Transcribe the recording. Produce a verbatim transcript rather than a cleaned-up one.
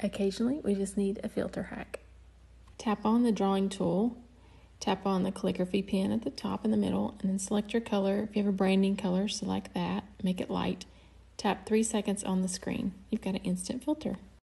Occasionally, we just need a filter hack. Tap on the drawing tool, tap on the calligraphy pen at the top in the middle, and then select your color. If you have a branding color, select that, make it light. Tap three seconds on the screen. You've got an instant filter.